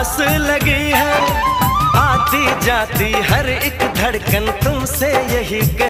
प्यास लगी है, आती जाती हर एक धड़कन तुमसे यही